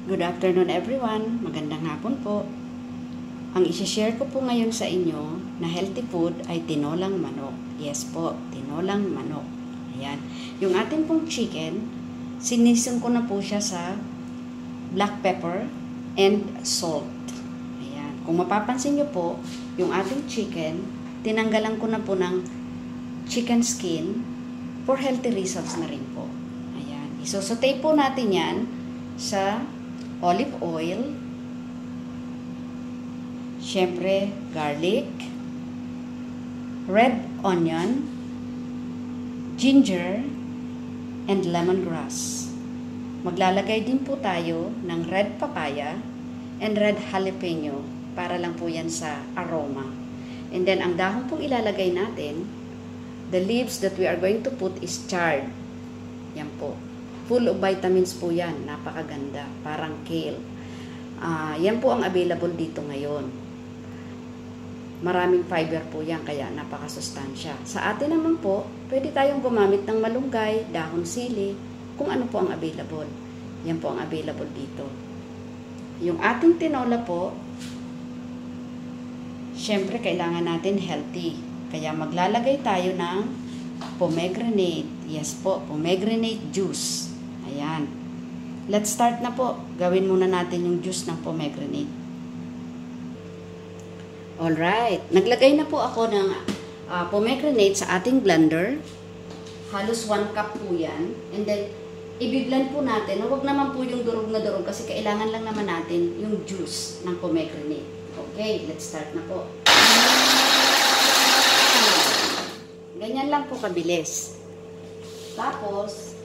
Good afternoon everyone. Magandang hapon po. Ang isi-share ko po ngayon sa inyo na healthy food ay tinolang manok. Yes po, tinolang manok. Ayan. Yung ating pong chicken, sinison ko na po siya sa black pepper and salt. Ayan. Kung mapapansin nyo po, yung ating chicken, tinanggalan ko na po ng chicken skin for healthy reasons na rin po. Ayan. Isosaute po natin yan sa olive oil, syempre garlic, red onion, ginger, and lemongrass. Maglalagay din po tayo ng red papaya and red jalapeno para lang po yan sa aroma. And then ang dahon pong ilalagay natin, the leaves that we are going to put is chard. Yan po. Full of vitamins po yan. Napakaganda. Parang kale. Yan po ang available dito ngayon. Maraming fiber po yan. Kaya napakasustansya. Sa atin naman po, pwede tayong gumamit ng malunggay, dahon sili, kung ano po ang available. Yan po ang available dito. Yung ating tinola po, syempre kailangan natin healthy. Kaya maglalagay tayo ng pomegranate. Yes po, pomegranate juice. Ayan. Let's start na po. Gawin muna natin yung juice ng pomegranate. Alright. Naglagay na po ako ng pomegranate sa ating blender. Halos 1 cup po yan. And then, i-blend po natin. Huwag naman po yung durog na durog kasi kailangan lang naman natin yung juice ng pomegranate. Okay, let's start na po. Ganyan lang po kabilis. Tapos,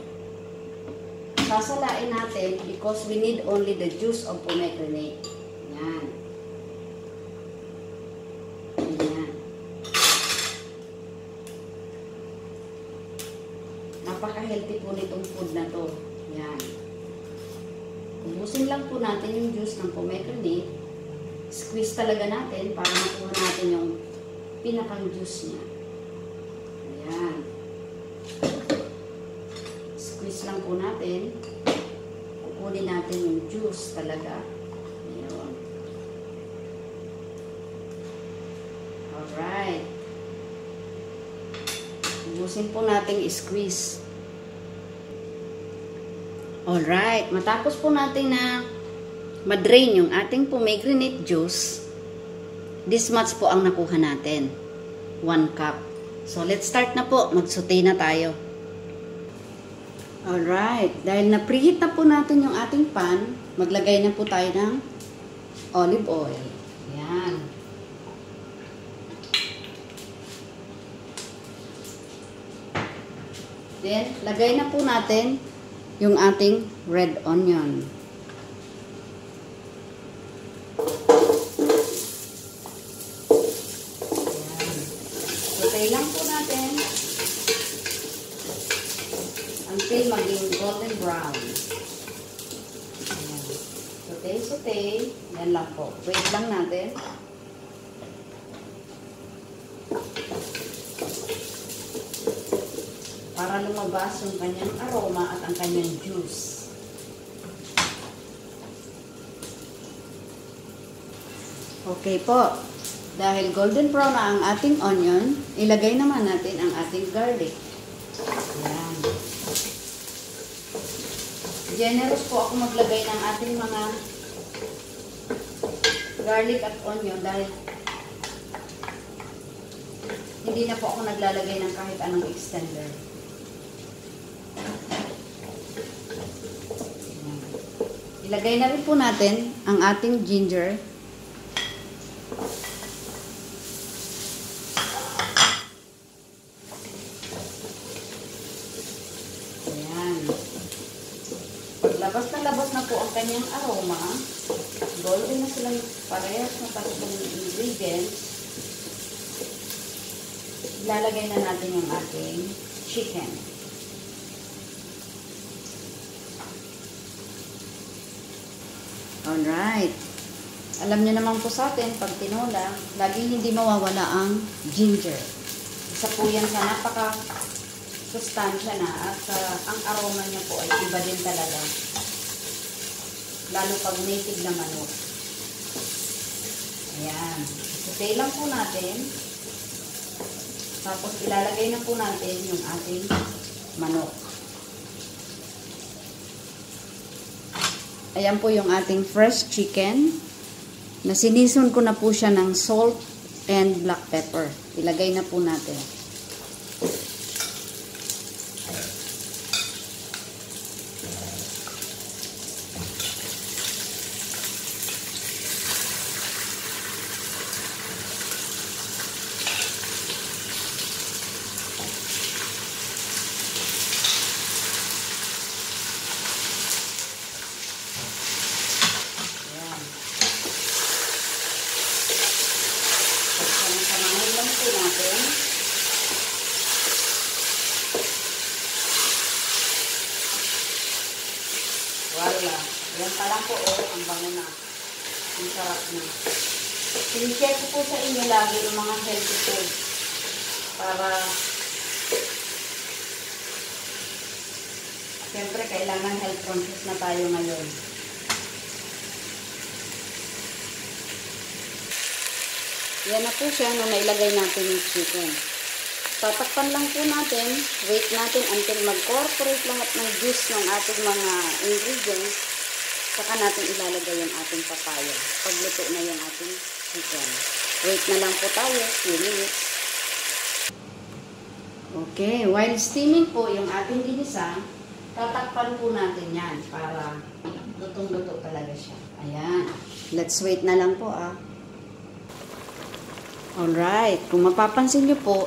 sasalain natin because we need only the juice of pomegranate. Yan. Yan. Napaka-healthy po nitong food na to. Yan. Ubusin lang po natin yung juice ng pomegranate. Squeeze talaga natin para makuha natin yung pinakang juice niya. Ayan. Squeeze lang po natin. Kukunin natin yung juice talaga. Ayan. Alright. Ubusin po natin i-squeeze. Alright. Matapos po natin na ma-drain yung ating pomegranate juice, this much po ang nakuha natin. 1 cup. So, let's start na po. Mag-saute na tayo. Alright. Dahil na-preheat na po natin yung ating pan, maglagay na po tayo ng olive oil. Ayan. Then, lagay na po natin yung ating red onion. Saute lang po natin until maging golden brown. Ayan. Saute. Yan lang po. Wait lang natin. Para lumabas yung kanyang aroma at ang kanyang juice. Okay po. Dahil golden brown na ang ating onion, ilagay naman natin ang ating garlic. Ayan. Generous po ako maglagay ng ating mga garlic at onion dahil hindi na po ako naglalagay ng kahit anong extender. Ayan. Ilagay na rin po natin ang ating ginger. Labas na po ang kanyang aroma. Golden na silang parehas na tatlong ingredients. Ilalagay na natin yung ating chicken. Alright. Alam niyo naman po sa atin, pag tinola, laging hindi mawawala ang ginger. Isa po yan sa napaka-sustansya na at ang aroma niya po ay iba din talaga. lalo pag native na manok. Ayan. Saute lang po natin. Tapos ilalagay na po natin yung ating manok. Ayan po yung ating fresh chicken. Na sinison ko na po siya ng salt and black pepper. Ilagay na po natin. Wala. Yan pa lang po, ang bango na. Ang sarap na. Sinishare ko po sa inyo lagi yung mga healthy food. Para, siyempre, kailangan health conscious na tayo ngayon. Yan na po siya nung nailagay natin yung chicken. Tatakpan lang po natin, wait natin until mag-corporate lahat ng juice ng ating mga ingredients, saka natin ilalagay yung ating papaya. Pagluto na yung ating chicken. Wait na lang po tayo, few minutes. Okay, while steaming po yung ating ginisa, tatakpan po natin yan para lutong-luto talaga siya. Ayan. Let's wait na lang po Alright, kung mapapansin nyo po,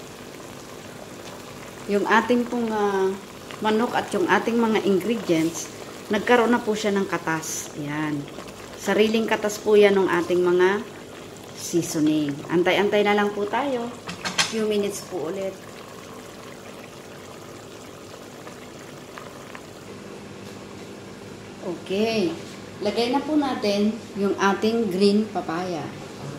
yung ating pong manok at yung ating mga ingredients, nagkaroon na po siya ng katas. Ayan. Sariling katas po yan ng ating mga seasoning. Antay-antay na lang po tayo. Few minutes po ulit. Okay. Lagay na po natin yung ating green papaya.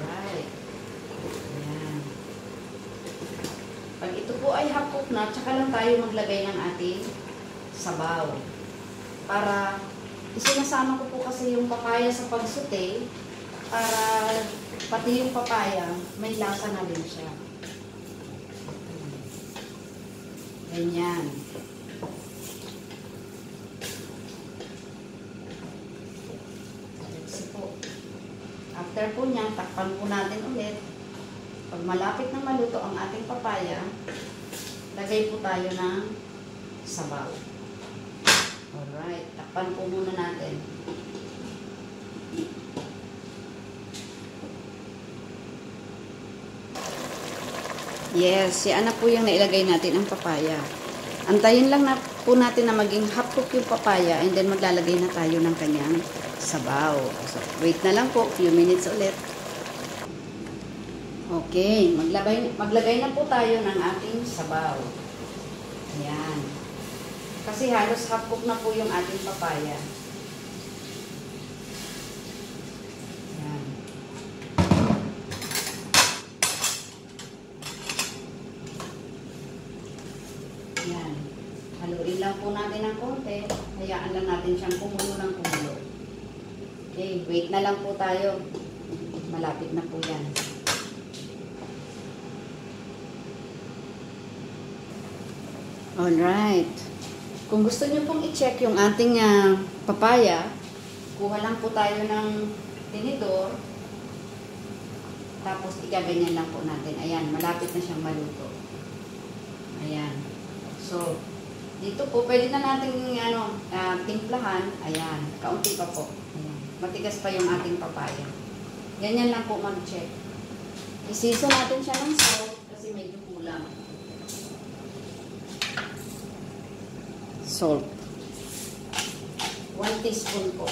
Pag ito po ay half cook na, tsaka lang tayo maglagay ng ating sabaw. Para isinasama ko po kasi yung papaya sa pagsute para pati yung papaya may lasa na rin siya. Ganyan. After po niyan, takpan po natin ulit. Pag malapit na maluto ang ating papaya, lagay po tayo ng sabaw. Alright, takpan po muna natin. Yes, yan na po yung nailagay natin ang papaya. Antayin lang na po natin na maging half cook yung papaya and then maglalagay na tayo ng kanyang sabaw. So, wait na lang po, few minutes ulit. Okay, maglagay na po tayo ng ating sabaw. Ayan. Kasi halos half cook na po yung ating papaya. Ayan. Ayan. Haluin lang po natin ng konti. Hayaan lang natin siyang kumulo ng kumulo. Okay, wait na lang po tayo. Malapit na po yan. Alright. Kung gusto nyo pong i-check yung ating papaya, kuha lang po tayo ng tinidor. Tapos igaganyan lang po natin. Ayan, malapit na siyang maluto. Ayan. So, dito po, pwede na natin timplahan. Ayan, kaunti pa po. Ayan. Matigas pa yung ating papaya. Ganyan lang po mag-check. I-season natin siya ng salt kasi medyo kulang. Salt. 1 teaspoon po.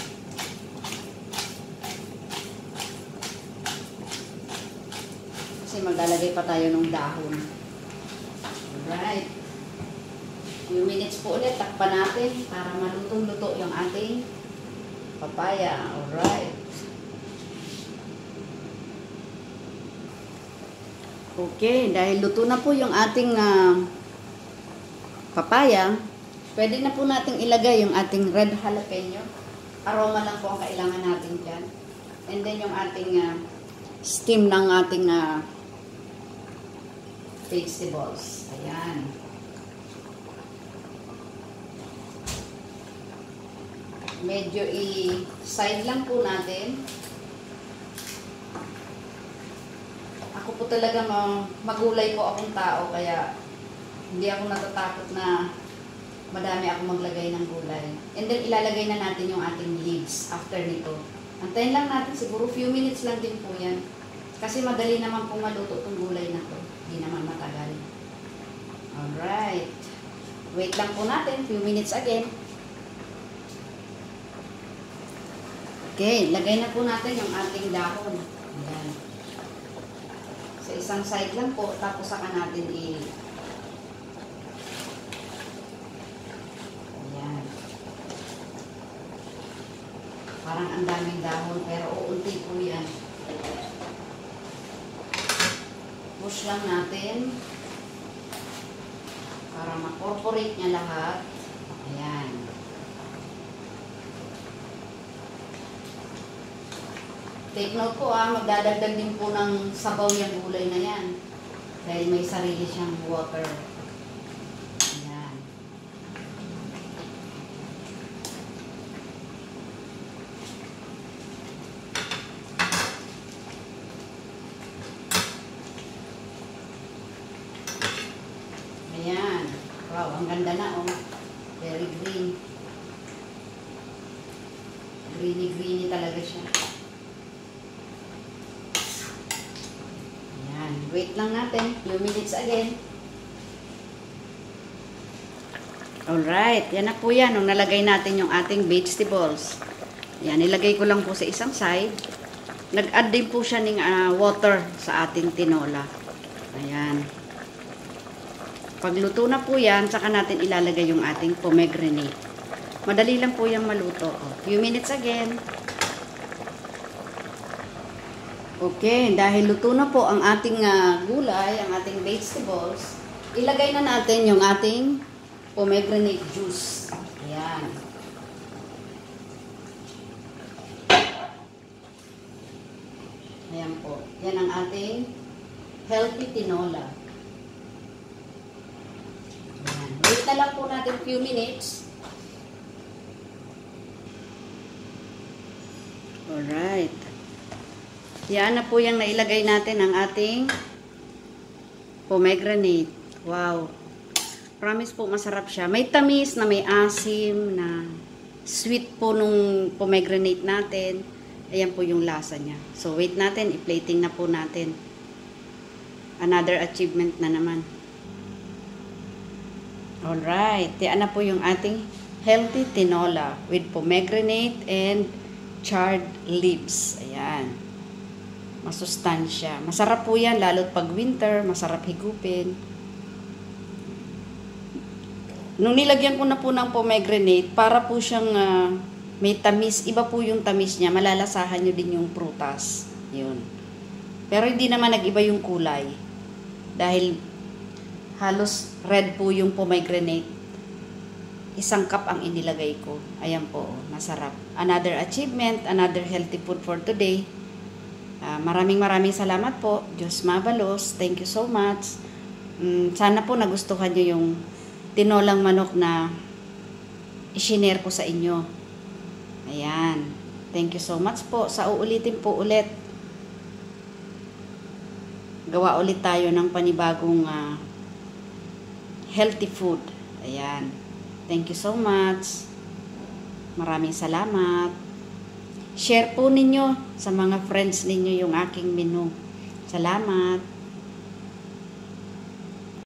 Kasi maglalagay pa tayo ng dahon. Alright. Few minutes po ulit. Takpan natin para malutong-luto yung ating papaya. Alright. Okay. Dahil luto na po yung ating papaya, pwede na po nating ilagay yung ating red jalapeno. aroma lang po ang kailangan natin dyan. And then yung ating steam ng ating vegetables. Ayan. Medyo i-side lang po natin. Ako po talaga magulay po akong tao, kaya hindi ako natatakot na madami ako maglagay ng gulay. And then ilalagay na natin yung ating leaves after nito. Antayin lang natin, siguro few minutes lang din po yan. Kasi madali naman pong maluto itong gulay na to. Hindi naman matagal. Alright. Wait lang po natin, few minutes again. Okay, lagay na po natin yung ating dahon. Ayan. Sa isang side lang po, tapos saka natin ayan. Parang ang daming dahon, pero uunti po yan. Push lang natin para ma-corporate niya lahat. Ayan. Take note po magdadagdag din po ng sabaw yung gulay na yan. Dahil may sarili siyang water. Ayan. Ayan. Wow, ang ganda na Very green. Greeny talaga siya. Wait lang natin, few minutes again. Alright, yan na po yan. Nung nalagay natin yung ating vegetables. Yan, nilagay ko lang po sa isang side. Nag-add din po siya ng water sa ating tinola. Ayan. Pagluto na po yan, saka natin ilalagay yung ating pomegranate. Madali lang po yung maluto. Few minutes again. Okay, dahil luto na po ang ating gulay, ang ating vegetables, ilagay na natin yung ating pomegranate juice. Ayan. Ayan po. Yan ang ating healthy tinola. Ayan. Wait na lang po natin few minutes. Alright. Yan na po yung nailagay natin ang ating pomegranate. Wow. Promise po masarap siya. May tamis na may asim na sweet po nung pomegranate natin. Ayan po yung lasa niya. So wait natin. I-plating na po natin. Another achievement na naman. Alright. Yan na po yung ating healthy tinola with pomegranate and charred leaves. Ayan. Masustansya. Masarap po yan, lalo't pag winter, masarap higupin. Nung nilagyan ko na po ng pomegranate, para po siyang may tamis. Iba po yung tamis niya. Malalasahan nyo din yung prutas. Yun. Pero hindi naman nag-iba yung kulay. Dahil halos red po yung pomegranate. Isang cup ang inilagay ko. Ayan po, masarap. Another achievement, another healthy food for today. Maraming salamat po. Diyos mabalos. Thank you so much. Sana po nagustuhan nyo yung tinolang manok na i-share ko sa inyo. Ayan. Thank you so much po. Sa uulitin po ulit. Gawa ulit tayo ng panibagong healthy food. Ayan. Thank you so much. Maraming salamat. Share po ninyo sa mga friends ninyo yung aking menu. Salamat.